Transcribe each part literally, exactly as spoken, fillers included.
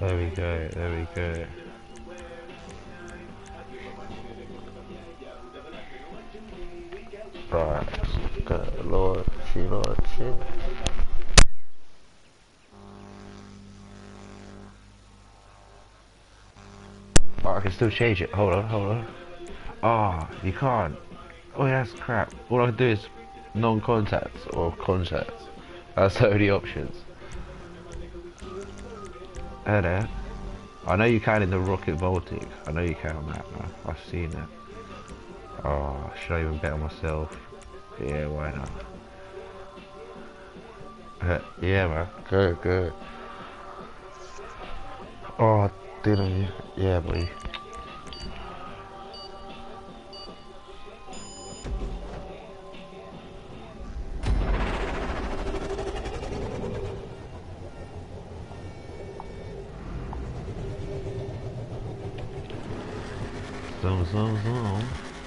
There we go, there we go. Right, good lord, she lord, shit. Oh, I can still change it. Hold on, hold on. Ah, oh, you can't. Oh, yeah, that's crap. All I can do is non-contacts or contacts. That's the only options. Hey there. I know you can in the Rocket Voltic. I know you can on that, man. I've seen it. Oh, should I even bet on myself? Yeah, why not? Yeah, man. Good, good. Oh, didn't you? Yeah, boy. Zoom, zoom, zoom.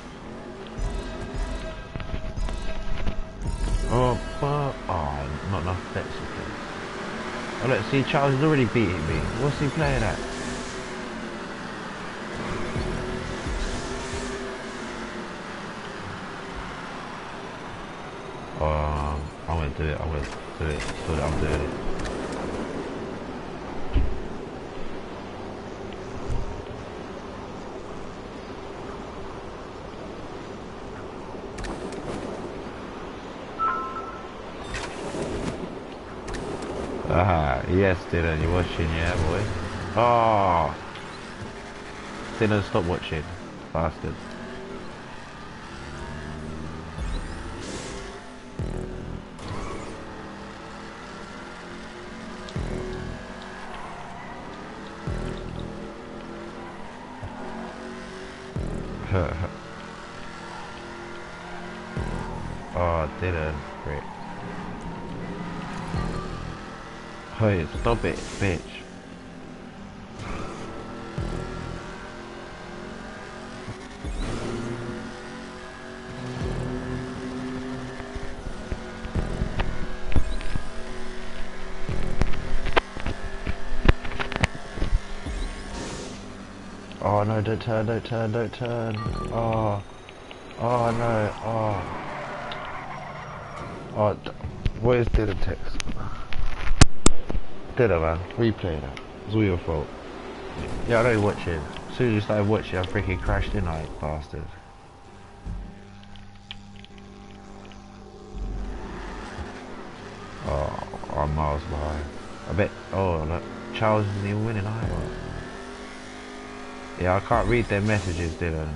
Oh, but oh, not enough bets. Oh, look, see, Charles is already beating me. What's he playing at? Oh, um, I'm gonna do it. I'm gonna do it. So that I'm doing it. Ah, yes, Dylan, you're watching, yeah, boy. Oh, Dylan, stop watching, bastard. Oh, Dylan, great. Hey, stop it, bitch. Oh no, don't turn, don't turn, don't turn. Oh, oh no, oh. Oh, what is Dylan text? Dylan, man, replay that. It's all your fault. Yeah, I know you're watching. As soon as you started watching, I freaking crashed in, like, bastard. Oh, I'm miles behind. I bet, oh, look, Charles isn't even winning either. Yeah, I can't read their messages, Dylan.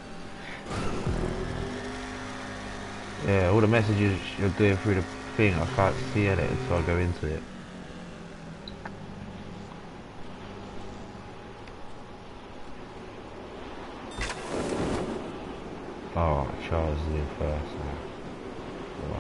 Yeah, all the messages you're doing through the thing, I can't see it, so I'll go into it. Oh, Charles is in first now. Wow.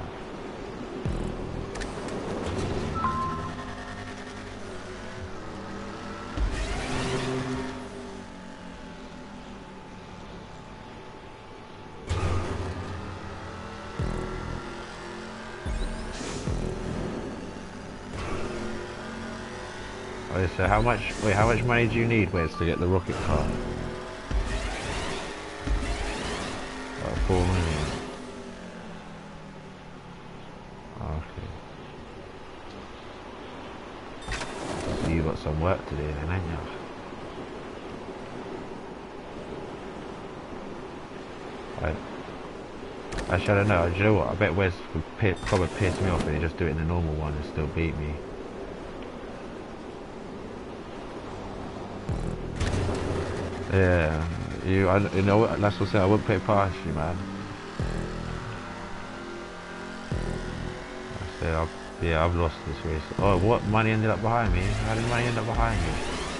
Oh, so how much, wait, how much money do you need, Wes, to get the rocket car? Like four million. Okay. So you got some work to do then, ain't you? I, actually, I don't know. Do you know what? I bet Wes would probably piss me off and he just do it in the normal one and still beat me. Yeah, you. I, you know what? That's what I said. I wouldn't play past you, man. I said, I've, yeah, I've lost this race. Oh, what money ended up behind me? How did money end up behind me?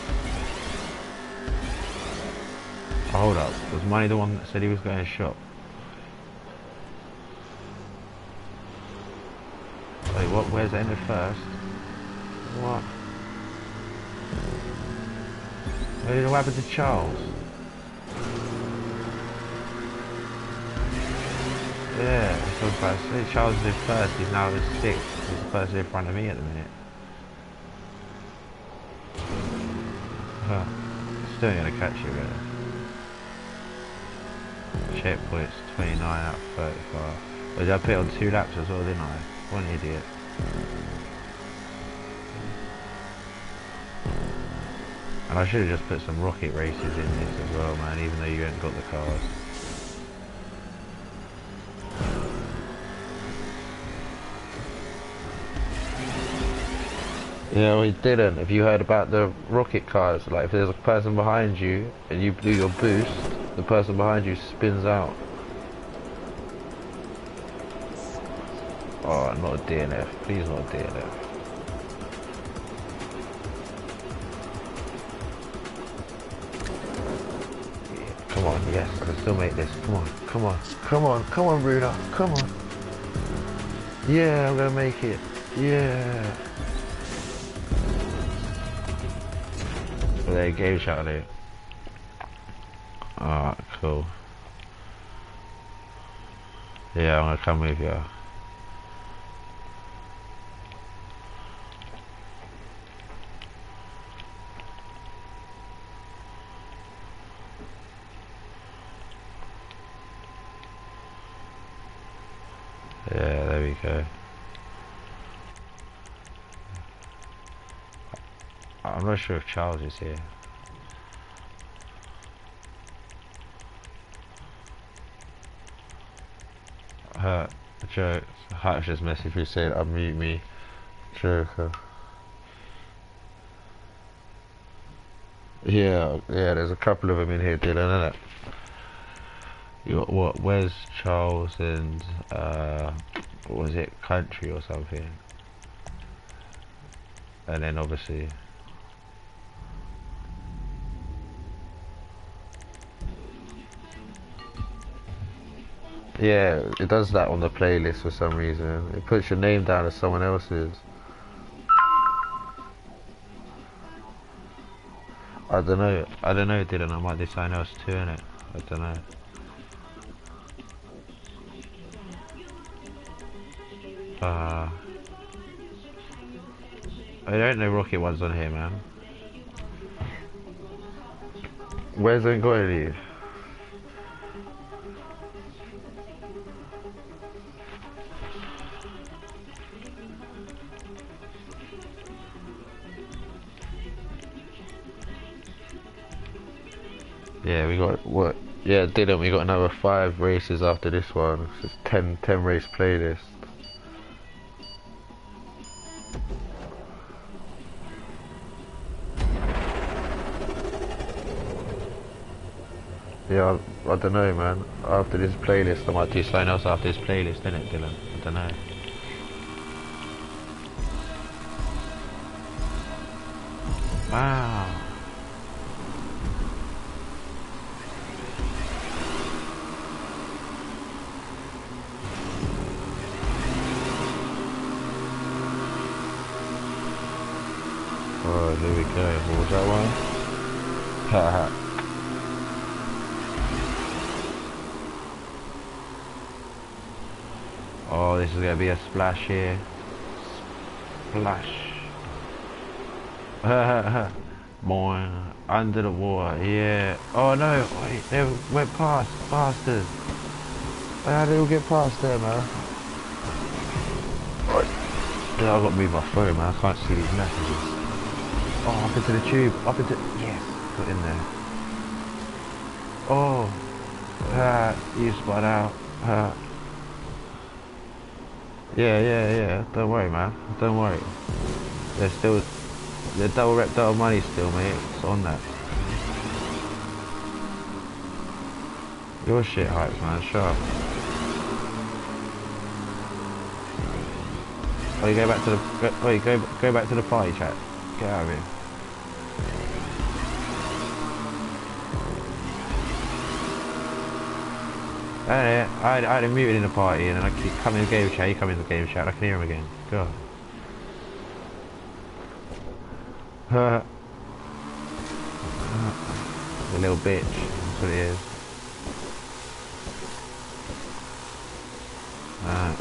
Oh, hold up. Was money the one that said he was going to shop? Wait, what? Where's it ended first? What? What happened to Charles? Yeah, so if I say Charles is in first, he's now in sixth. He's the person in front of me at the minute. Still ain't gonna catch you, really. Checkpoints twenty-nine out of thirty-five. Oh, did I put it on two laps as well, didn't I? What an idiot. And I should have just put some rocket races in this as well, man, even though you haven't got the cars. Yeah, we didn't. If you heard about the rocket cars, like if there's a person behind you and you do your boost, the person behind you spins out. Oh, not a D N F. Please not a D N F. Come on, yes, I can still make this. Come on, come on, come on, come on, Ruda, come on. Yeah, I'm gonna make it. Yeah. There, game Charlie. Alright, cool. Yeah, I'm gonna come with you. Yeah, there we go. I'm not sure if Charles is here. Uh, Joe, Hatch just messaged me saying unmute me. Joker. Yeah, yeah, there's a couple of them in here, Dylan, isn't it? You got what? Where's Charles and uh, what was it? Country or something? And then obviously. Yeah, it does that on the playlist for some reason. It puts your name down as someone else's. I don't know. I don't know, Dylan. I might do something else too, innit? I don't know. Uh, I don't know Rocket one's on here, man. Where's it going to leave? Yeah, we got what? Yeah, Dylan, we got another five races after this one. It's a ten, ten race playlist. Yeah, I, I don't know, man. After this playlist, I might do something else after this playlist, innit, Dylan? I don't know. Wow. Oh, here we go. What was that one? Haha. Oh, this is gonna be a splash here. Splash. Boy, under the water, yeah. Oh no, wait, they went past, bastards. How did they all get past there, man? Right. Yeah, I've got to move my phone, man. I can't see these messages. Oh, up into the tube, up into, yes, got in there. Oh, ah, you spun out. Ah. Yeah, yeah, yeah. Don't worry, man. Don't worry. They're still, they're double rep, double money still, mate. It's on that. Your shit hype, man. Shut up. Oh, you go back to the. Go, oh, you go go back to the party chat. Get out of here. I, I, I had him muted in the party, and then I keep coming in the game chat. You come in the game chat. I can hear him again. God. Uh, the little bitch. That's what it is. Uh,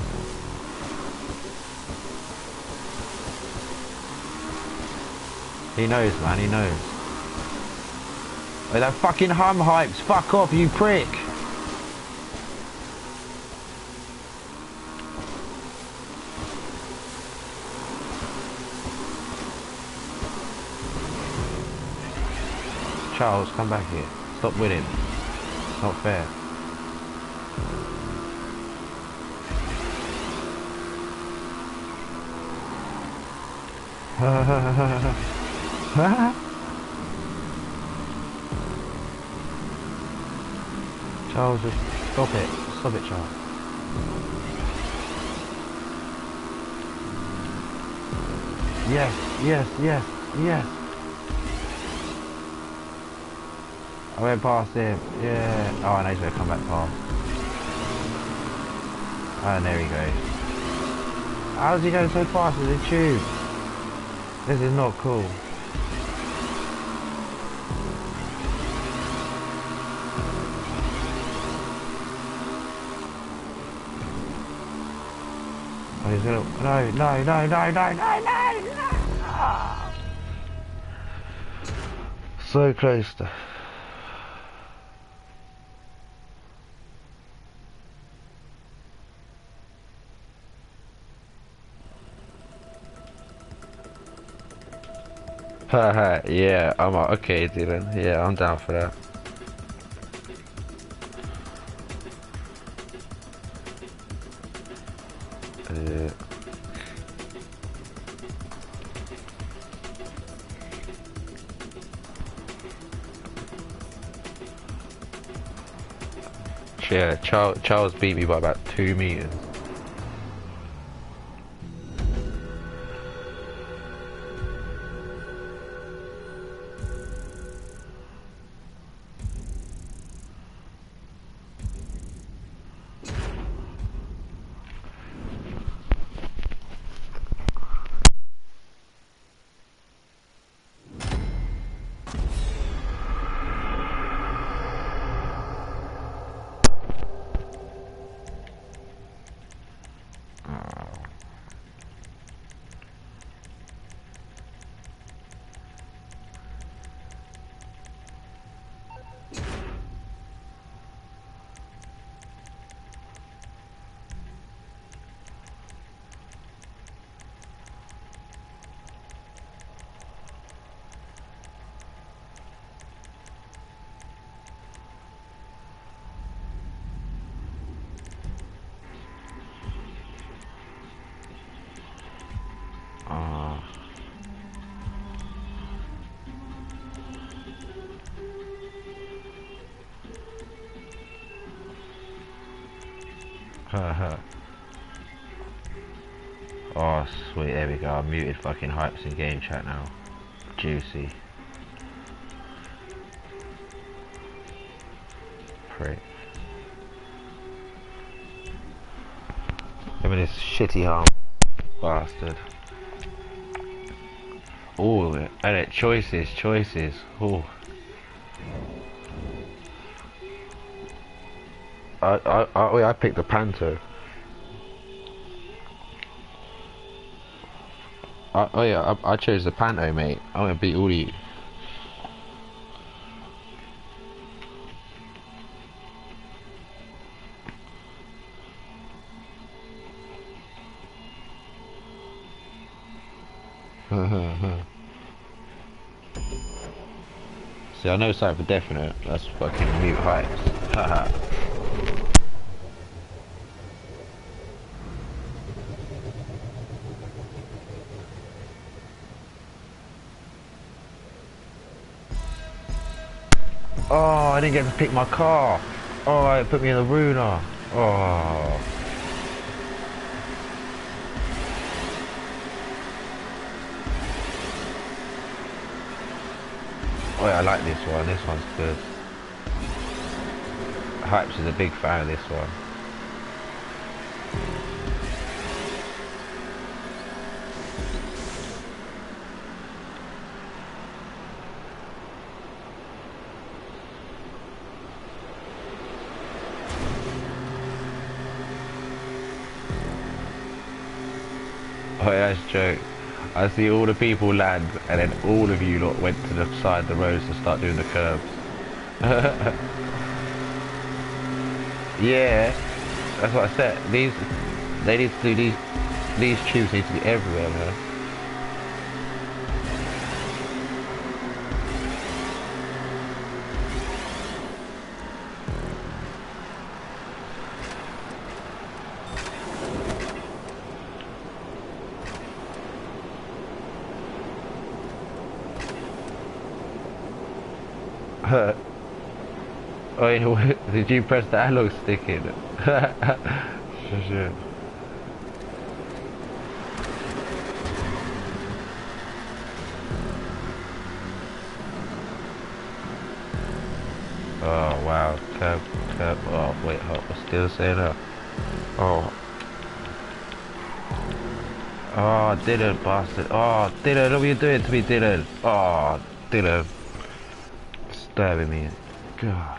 he knows, man. He knows. Wait, that fucking hum hypes. Fuck off, you prick. Charles, come back here. Stop winning. It's not fair. Charles, just stop it. Stop it, Charles. Yes, yes, yes, yes. I went past him. Yeah. Oh, and he's going to come back past. And there he goes. How's he going so fast with the tube? This is not cool. Oh, he's gonna. No, no, no, no, no, no, no, no. Oh. So close to. Haha, yeah, I'm okay, Dylan. Yeah, I'm down for that. Yeah. Yeah, Charles, Charles beat me by about two meters. Haha. Oh, sweet, there we go. I muted fucking hypes in game chat now. Juicy. Prick. I mean, this shitty arm bastard. Oh, and it choices, choices. Oh. I, I, I, I picked the Panto. I, oh yeah, I, I chose the Panto, mate. I'm gonna beat all of you. See, I know something for definite. That's fucking mute hypes. Haha. Oh, I didn't get to pick my car. Oh, it put me in the Runa. Oh. Oh yeah, I like this one. This one's good. Hypes is a big fan of this one. Oh yeah, that's a joke. I see all the people land and then all of you lot went to the side of the roads to start doing the curbs. Yeah, that's what I said. These, they need to do these, these tubes need to be everywhere, man. Oh, yeah, did you press the analog stick in? Shit. Oh wow, curb, curb. Oh wait, oh, I'm still saying that. Oh, oh, Dylan, bastard. Oh, Dylan, what are you doing to me, Dylan? Oh, Dylan, stabbing me. God.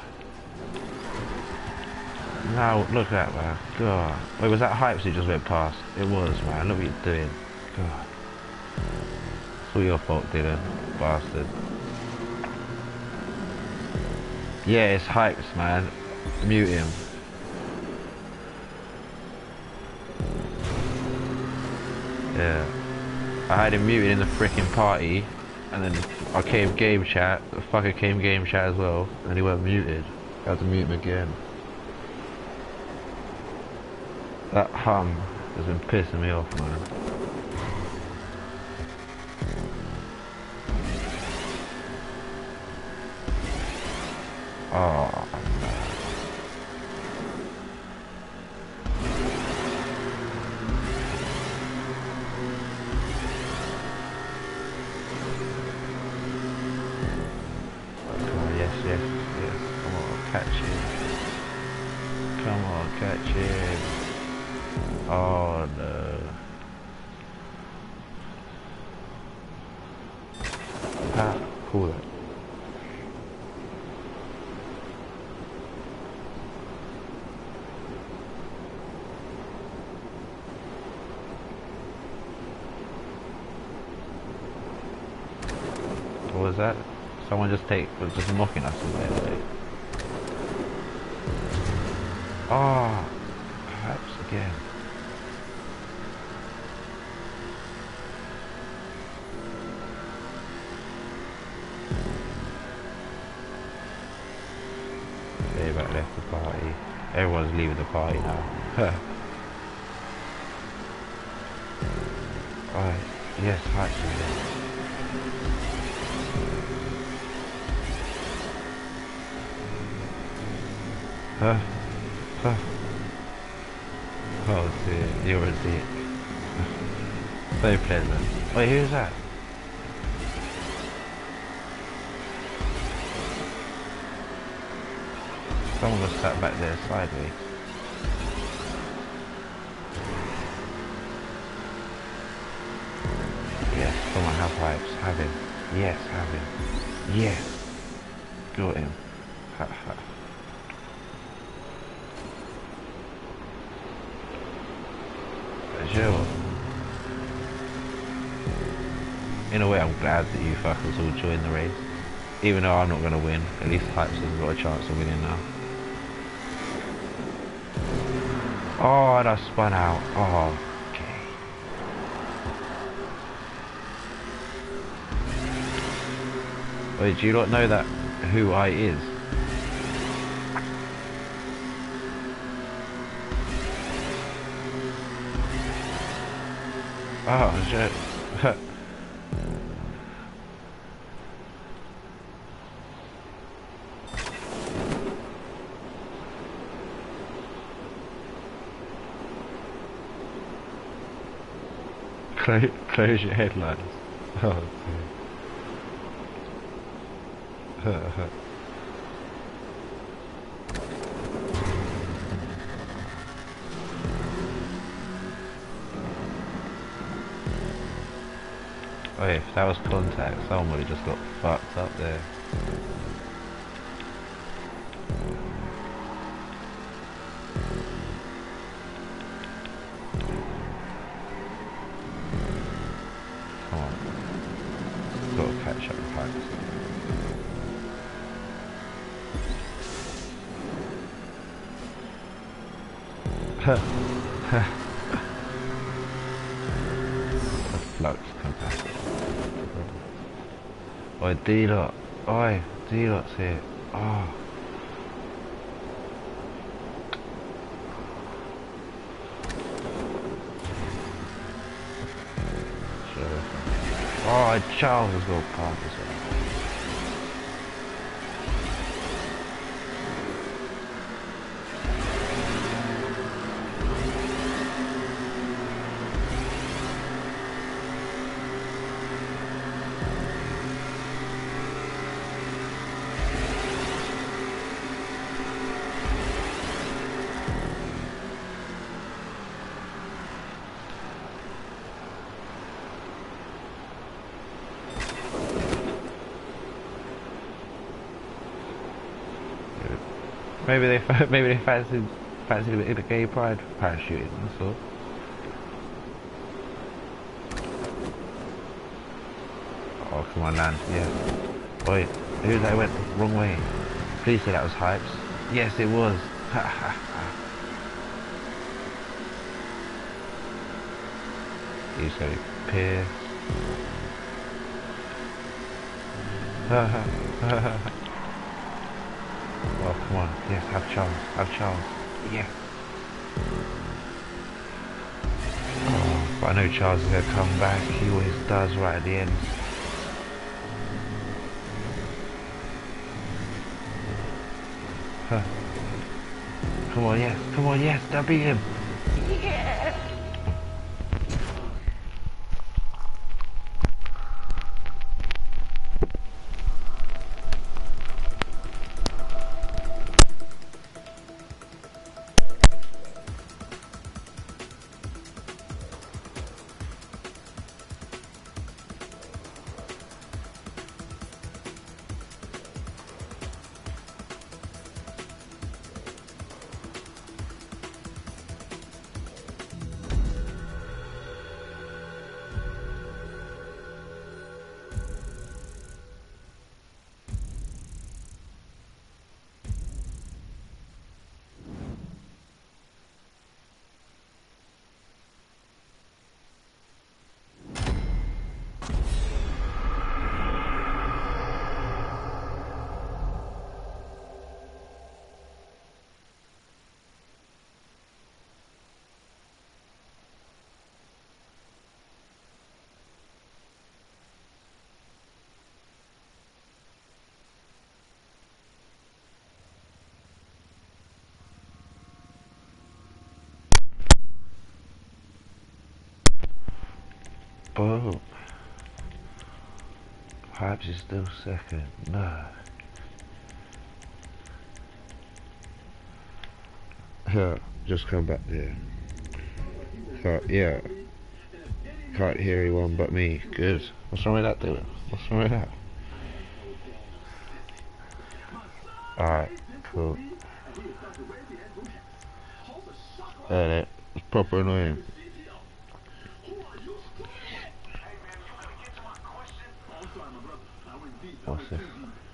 Now look at that, man. God. Wait, was that Hypes who just went past? It was, man. Look what you're doing. God. It's all your fault, Dylan, bastard. Yeah, it's Hypes, man. Mute him. Yeah. I had him muted in the freaking party, and then I came game chat, the fucker came game chat as well, and he went muted. I had to mute him again. That hum has been pissing me off, man. Oh, yes, yes, yes. Come on, catch it. Come on, catch it. Oh no. Ah, cool that. What was that? Someone just take was just mocking us in there. Oh, perhaps again. Back left the party. Everyone's leaving the party now. Alright, yes, actually. Huh? Huh? Oh dear, you're a dick. So pleasant. Wait, who's that? Someone was sat back there sideways. Yes, someone have Hypes. Have him. Yes, have him. Yes. Got him. Ha ha. Sure. In a way, I'm glad that you fuckers all joined the race. Even though I'm not going to win, at least Hypes has got a chance of winning now. Oh, and I spun out. Oh, okay. Wait, do you not know that who I is? Oh, shit. Close, close your headlines. Oh, dear. Oh, if that was contact, someone would have just got fucked up there. Come on. Got to catch up with Hypes. Flux capacitor. Oi, D-Dot. Oi, D-Dot's here. Oh. Sure. Oh, Charles has got past as well. Maybe they maybe they fancy fancy a bit of gay pride parachuting. That's all. Oh come on, land. Yeah. Wait, who that went wrong way? Please say that was Hypes. Yes, it was. Ha ha ha. He's so pissed. Ha ha ha ha. Oh, come on. Yes, have Charles. Have Charles. Yes. Oh, but I know Charles is going to come back. He always does right at the end. Huh. Come on, yes. Come on, yes. That'll beat him. Yeah. Oh. Hypes is still second. No. Yeah, just come back there. Can't, yeah. Can't hear anyone but me. Good. What's wrong with that, Dylan? What's wrong with that? Alright, cool. Uh, it's proper annoying. What's this?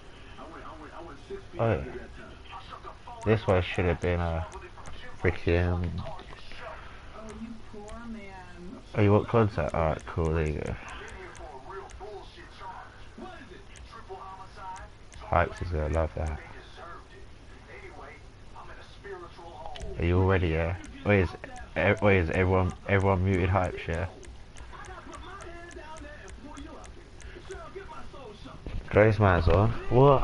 Oh, yeah. This way should have been a freaking. Oh, you want contact? Alright, cool, there you go. Hypes is gonna love that. Are you all ready, yeah? Wait, is, wait, is everyone, everyone muted Hypes, yeah? Grace man's on. What?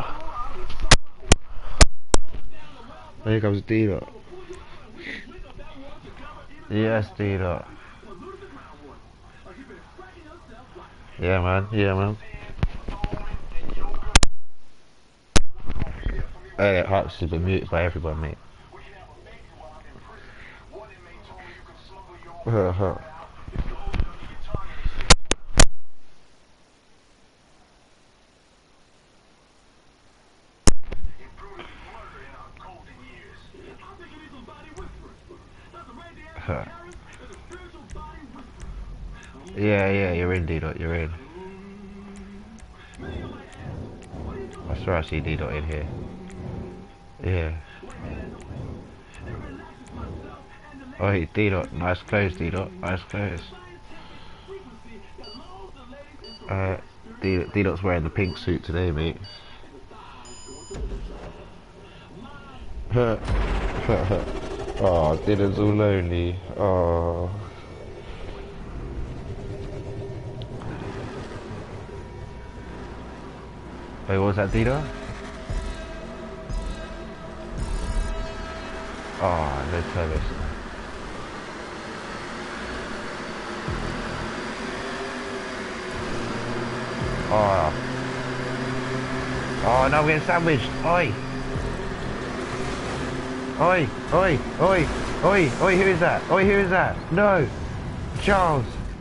Here comes D-Dot. Yes, D-Dot. Yeah, man. Yeah, man. Hey, Hypes has been muted by everyone, mate. Uh huh. Huh. Yeah, yeah, you're in, D-Dot, you're in. I swear I see D-Dot in here. Yeah. Oi, D-Dot, nice close, D-Dot, nice close. Uh, D-Dot's wearing the pink suit today, mate. Oh, D-Dot's all lonely. Oh. Wait, what was that, D-Dot? Oh, no service. Oh. Oh, no, we're getting sandwiched. Oi. Oi, oi, oi, oi, oi, who is that? Oi, who is that? No. Charles.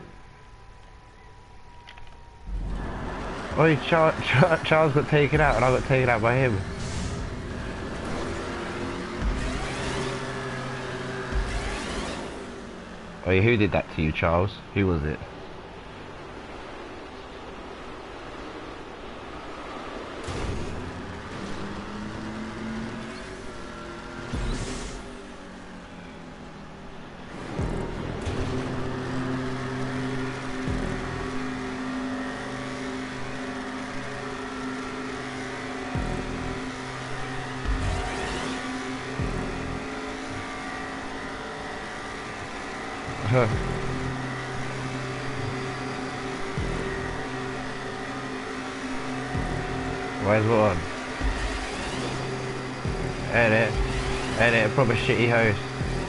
Oi, Char Char Charles got taken out and I got taken out by him. Oi, who did that to you, Charles? Who was it? Huh. Where's one? Edit. Edit, proper shitty host.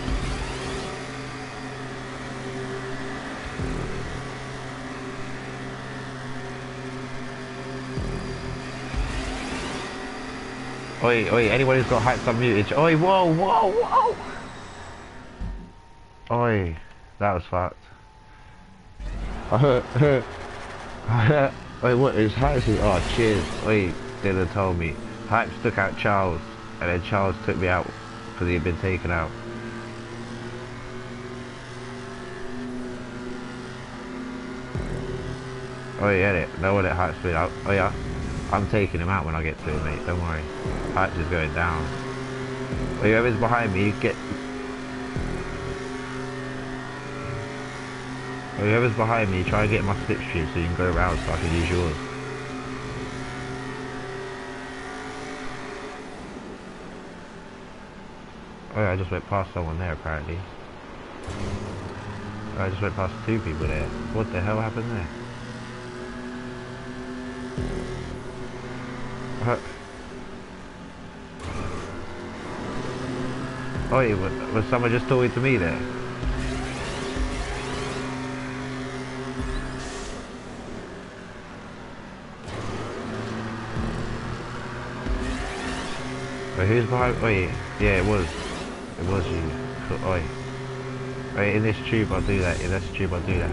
Oi, oi, anyone who's got hypes unmuted. Oi, whoa, whoa, whoa! Oi, that was fucked. Wait, what is Hypes? Oh, cheers. Wait, Dylan told me. Hypes took out Charles, and then Charles took me out because he had been taken out. Oh yeah, it. No one at Hypes been out. Oh yeah, I'm taking him out when I get to him, mate. Don't worry. Hypes is going down. Oh, whoever's behind me, get. Oh, whoever's behind me, try and get my slipstream so you can go around so I can use yours. Oh yeah, I just went past someone there apparently. Oh, I just went past two people there. What the hell happened there? Uh, oh yeah, was, was someone just talking to me there? Wait, who's behind? Wait, yeah, it was. It was you. Cool. Oi. Wait, in this tube I'll do that. In this tube I'll do that.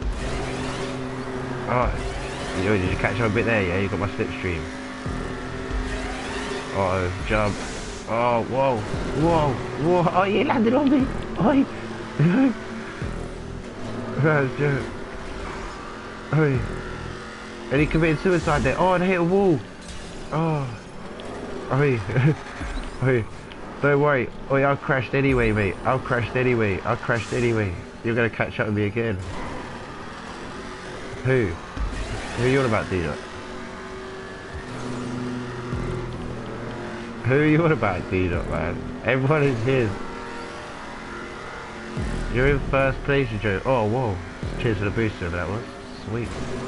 Oh, yo, did you catch up a bit there? Yeah, you got my slipstream. Oh, jump. Oh, whoa, whoa, whoa. Oh, you landed on me. Oi. That's joke. Oi. And he committed suicide there. Oh, and I hit a wall. Oh. Oi. Oi. Don't worry. Oi, I crashed anyway, mate. I crashed anyway. I crashed anyway. You're gonna catch up with me again. Who? Who are you on about, D-Dot? Who are you on about, D-Dot, man? Everyone is his. You're in first place, you joke. Oh, whoa. Cheers for the booster, that was. Sweet.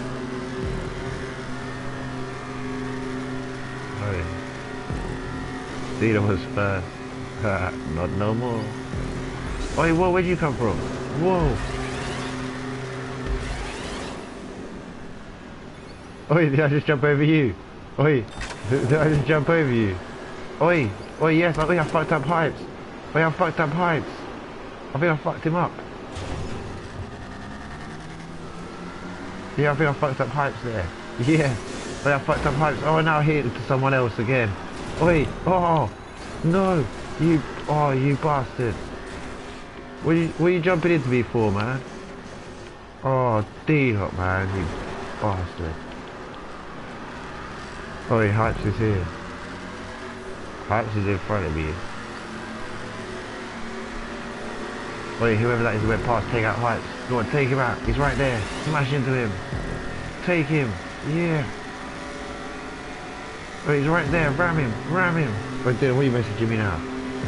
Oi. D-Dot was first. Not no more. Oi, whoa, where'd you come from? Whoa. Oi, did I just jump over you? Oi, did I just jump over you? Oi, oi, yes, I think I fucked up Hypes. Oi, I fucked up Hypes. I think I fucked him up. Yeah, I think I fucked up Hypes there. Yeah, oi, I fucked up Hypes. Oh, now I hit it to someone else again. Oi, oh, no, you, oh, you bastard. What are you, what are you jumping into me for, man? Oh, D-Hop, man, you bastard. Oh, Hypes is here. Hypes is in front of me. Wait, whoever that is who went past, take out Hypes. Go on, take him out. He's right there. Smash into him. Take him. Yeah. Wait, he's right there. Ram him. Ram him. Wait, Dylan, what are you messaging me now?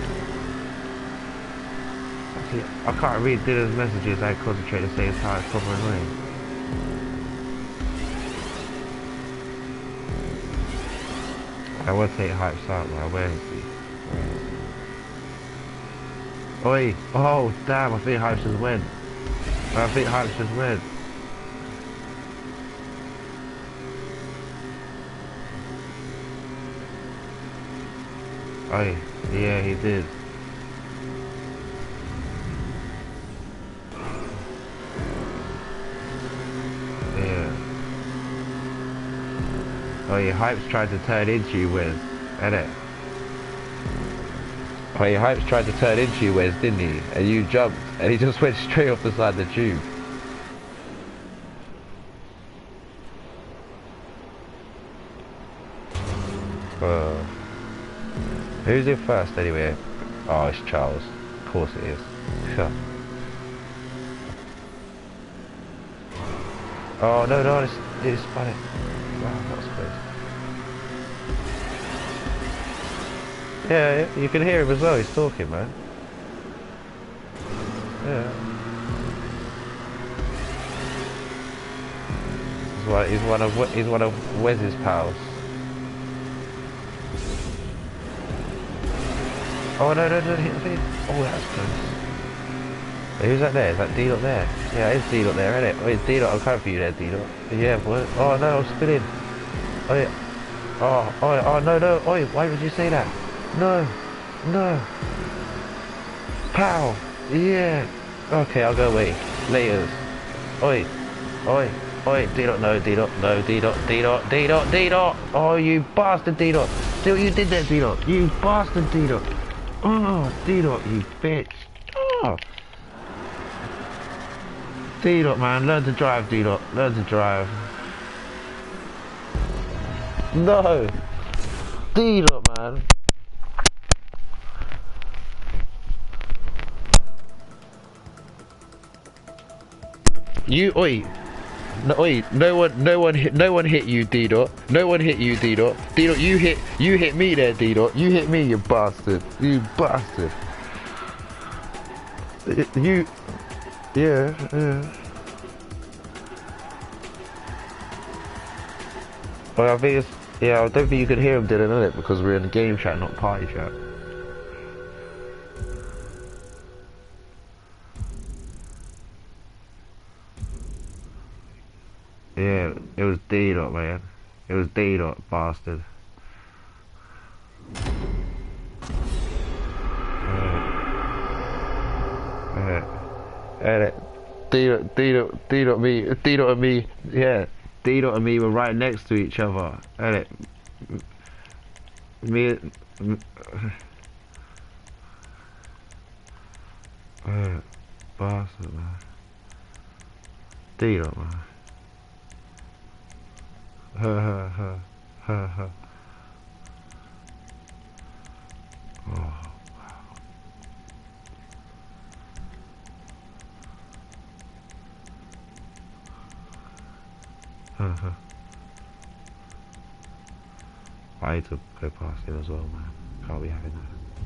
Actually, I can't read Dylan's messages. I concentrate to say it's how it's proper annoying. I would take Hypes out, man. Where is he? Where is he? Oi! Oh, damn, I think Hypes just went. I think Hypes just went. Oi, yeah, he did. Yeah. Oh, yeah, Hypes tried to turn into you, Wes. Innit? Oh, yeah, Hypes tried to turn into you, Wes, didn't he? And you jumped, and he just went straight off the side of the tube. Uh, who's in first, anyway? Oh, it's Charles. Of course it is. Oh, no, no, it's, it's funny. Wow, that's good. Yeah, you can hear him as well, he's talking, man. Yeah. He's one, he's one of he's one of Wes's pals. Oh no no no hit the feed. Oh that's close. Wait, who's that there? Is that D-Dot there? Yeah, it's D-Dot there, isn't it? Oh, it's D-Dot, I'm coming for you there, D-Dot. Yeah, boy. Oh no, I'm spinning. Oh yeah. Oh, oh, oh no no. Oh, why would you say that? No, no. Pow! Yeah. Okay, I'll go away. Laters. Oi, oi, oi. D-Dot, no, D-Dot, no, D-Dot, D-Dot, D-Dot, D-Dot. Oh, you bastard, D-Dot. See what you did there, D-Dot. You bastard, D-Dot. Oh, D-Dot, you bitch. Oh. D-Dot, man, learn to drive, D-Dot. Learn to drive. No. D-Dot, man. You, oi, no, oi, no one, no one hit, no one hit you, D-Dot. No one hit you, D-Dot. D-Dot, you hit, you hit me there, D-Dot. You hit me, you bastard. You bastard. You, yeah, yeah. Well, I think it's, yeah, I don't think you could hear him, Dylan, innit? Because we're in a game chat, not party chat. Yeah, it was D-Dot, man. It was D-Dot, bastard. Alright. Alright. D-Dot, D-Dot, D-Dot me, D-Dot and me, yeah. D-Dot and me were right next to each other. Alright. Me... Alright. Bastard, man. D-Dot, man. Ha ha ha ha ha. Oh wow. Ha ha. I need to go past him as well, man. Can't be having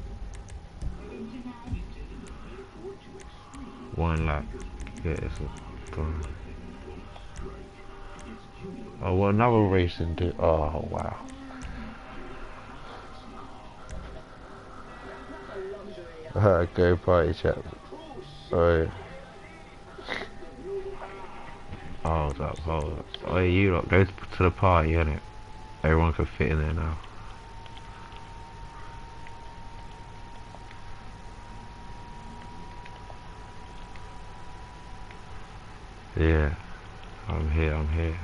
that. One lap. Yeah, it's done. Oh, well, another racing dude. Oh, wow. Uh, go party chat. Oh, hold up, hold up. Oh, you lot, go to, to the party, innit? Everyone can fit in there now. Yeah, I'm here, I'm here.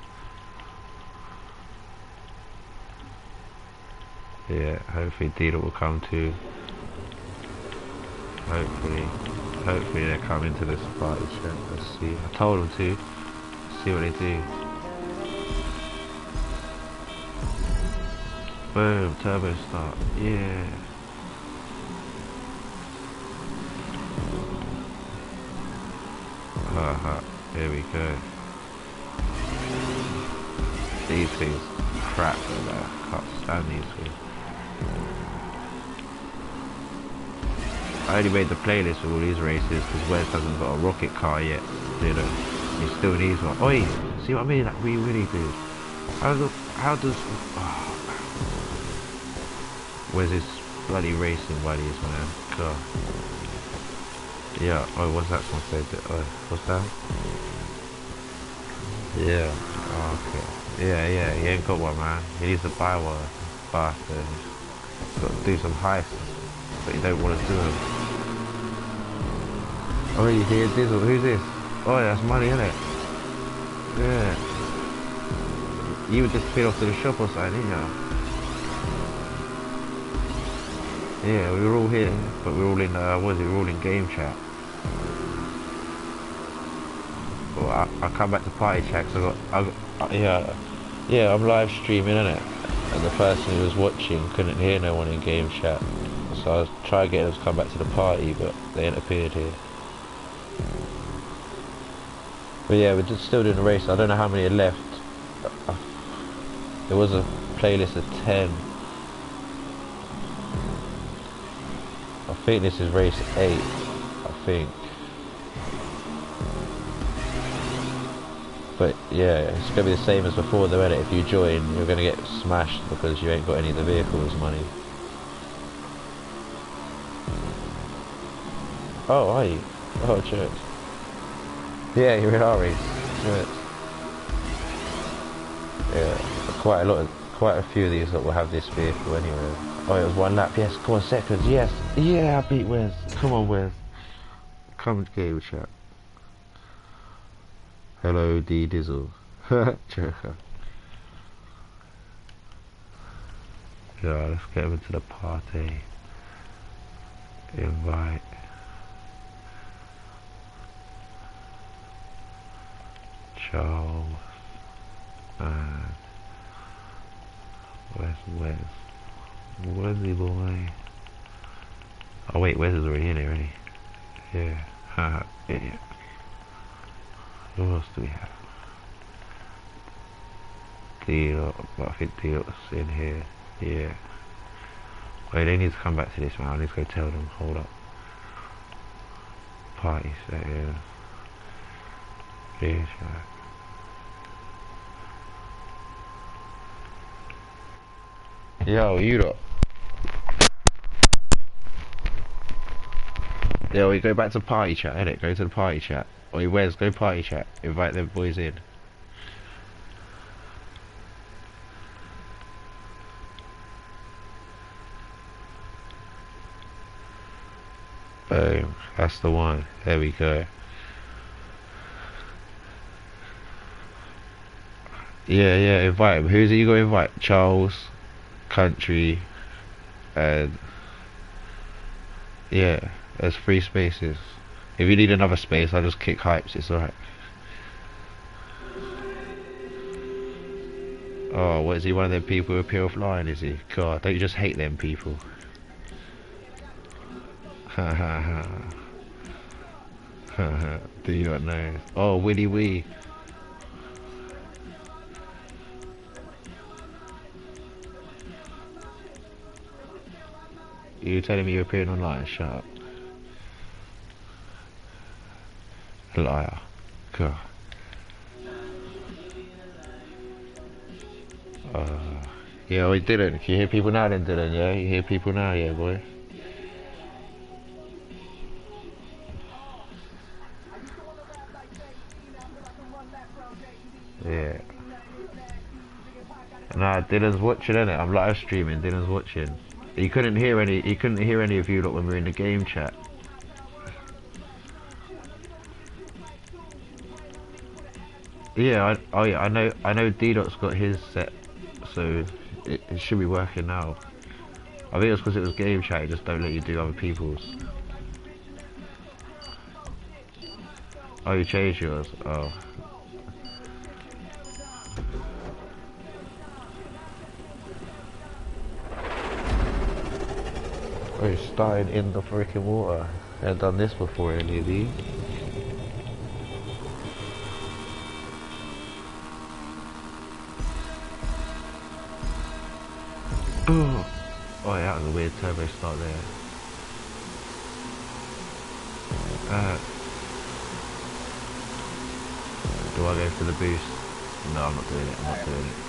Yeah, hopefully D-Dot will come too. Hopefully, hopefully they come into this party chat. Let's see. I told them to. Let's see what they do. Boom, turbo start. Yeah. Haha, here we go. These things crap though, I can't stand these things. I only made the playlist for all these races because Wes hasn't got a rocket car yet, you know. He still needs one. Oi! See what I mean? Like, we really do. How does... How does... Oh. Where's his bloody racing buddies, man? God. Yeah, oh, what's that song say? Oh, what's that? Yeah, oh, okay. Yeah, yeah, he ain't got one, man. He needs to buy one. Bastard. He's got to do some heists, but he don't want to do them. Oh, you hear Dizzle? Who's this? Oh, that's money, innit? Yeah. You would just fit off to the shop or something, didn't you? Yeah, we were all here, but we we're all in, uh, what is it, we we're all in game chat. Well, I, I come back to party chat because I got, I got, uh, yeah, yeah, I'm live streaming, innit? And the person who was watching couldn't hear no one in game chat. So I was trying to get them to come back to the party, but they ain't appeared here. But yeah, we're just still doing the race. I don't know how many are left. There was a playlist of ten. I think this is race eight. I think. But yeah, it's gonna be the same as before though, innit? If you join, you're gonna get smashed because you ain't got any of the vehicles money. Oh, are you? Oh, church. Yeah, you're in our race. Church. Yeah, quite a lot of, quite a few of these that will have this vehicle anyway. Oh, it was one lap. Yes, come on, seconds. Yes, yeah, I beat Wes. Come on, Wes. Come game chat. Hello, D Dizzle. Joker. Yeah, let's get him into the party. Invite. Charles. And where's Wes? Wesy boy. Oh wait, Wes is already in here, isn't he? Yeah. Haha, idiot. Who else do we have? Deal, but I think Deal's in here. Yeah. Wait, they need to come back to this, man. I need to go tell them. Hold up. Party set, yeah. Yeah, sure. Yo, you lot. Yo, we go back to party chat, innit? Go to the party chat. Oi, Wes, go party chat. Invite them boys in. Boom. That's the one. There we go. Yeah, yeah, invite him. Who's it you got to invite? Charles, Country, and... Yeah, there's three spaces. If you need another space, I'll just kick Hypes, it's alright. Oh, what is he, one of them people who appear offline, is he? God, don't you just hate them people? Ha ha ha. Ha ha, do you not know? Oh, Willy Wee. You telling me you're appearing online? Shut up. Liar. God. Uh, yeah, we didn't. Can you hear people now then, Dylan? Yeah, you hear people now, yeah, boy. Yeah. Nah, Dylan's watching, innit? I'm live streaming. Dylan's watching. He couldn't hear any. He couldn't hear any of you lot when we were in the game chat. Yeah, I, oh yeah, I know. I know. D-Dot's got his set, so it, it should be working now. I think it's because it was game chat. It just don't let you do other people's. Oh, you changed yours. Oh. Oh, you're starting in the freaking water. I haven't done this before, any of these. Oh, oh yeah, that was a weird turbo start there. Uh, do I go for the boost? No, I'm not doing it. I'm not doing it.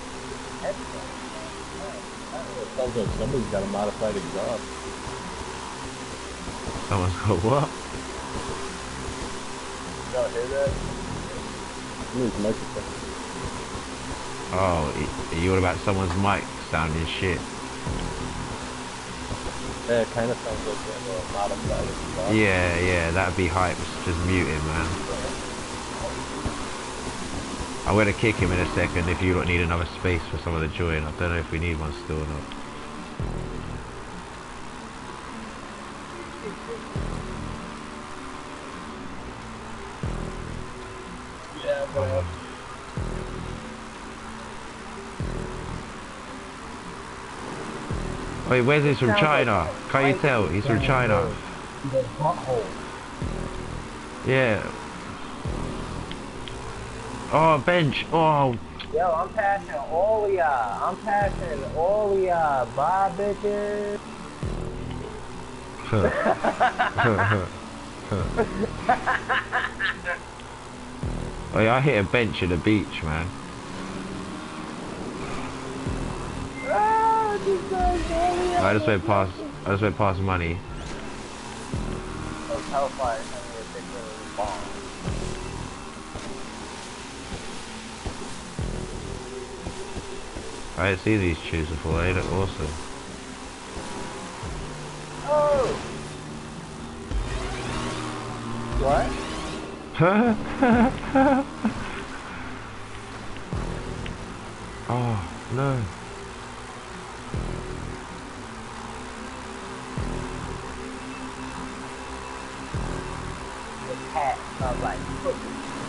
Sounds like somebody's got a modified exhaust. Someone's got what? Y'all hear that? Somebody's microphone. Oh, are you all about someone's mic sounding shit? Yeah, it kind of sounds like they have a modified exhaust. Yeah, yeah, that'd be hype. Just mute him, man. I'm gonna kick him in a second if you don't need another space for someone to join. I don't know if we need one still or not. Yeah, but... Wait, where's this from China? Can't you tell? He's from China. The butthole. Yeah. Oh, bench. Oh. Yo, I'm passing all of y'all. I'm passing all of y'all. Bye, bitches. Oh, yeah, I hit a bench at the beach, man. Ah, this guy's all of y'all. I just went past. I just went past money. Oh, Hellfire sent me a picture of his bomb. I didn't see these shoes before. They look awesome. Oh! What? Oh no. The hat smells like cookies.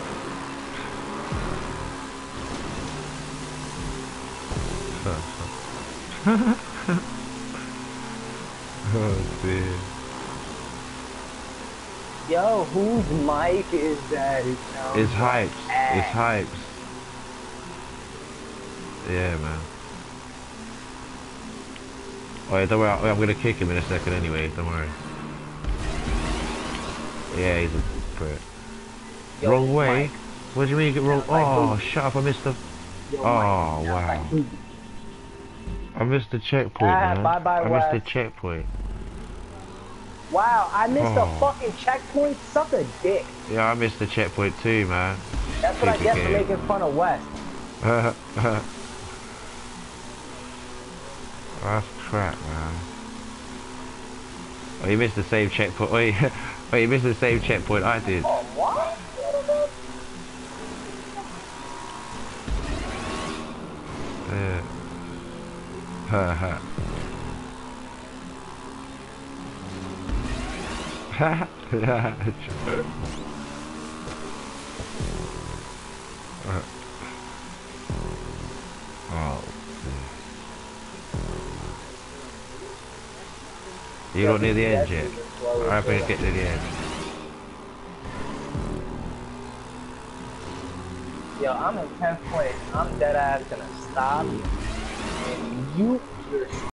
Oh dear. Yo, whose mic is that? It sounds It's hypes. ass. It's hypes. Yeah, man. Oh yeah, don't worry. I'm gonna kick him in a second anyway. Don't worry. Yeah, he's a prick. Yo, Wrong his way? mic What do you mean? Get wrong? sounds like Oh, booty. shut up! I missed the. Yo, Oh mic sounds wow! like booty. I missed the checkpoint, Ah, man. bye-bye, I missed the Wes. checkpoint. Wow, I missed Oh. a fucking checkpoint. Suck a dick. Yeah, I missed the checkpoint too, man. That's what I Stupid get for game. making fun of West. That's crap, man. Oh, you missed the same checkpoint. Wait, wait, you missed the same checkpoint I did. Oh, what? Yeah. Ha ha. Ha ha. Oh. You don't near the edge yet. I better get to the edge. Yo, I'm in tenth place. I'm dead ass gonna stop. And you, you're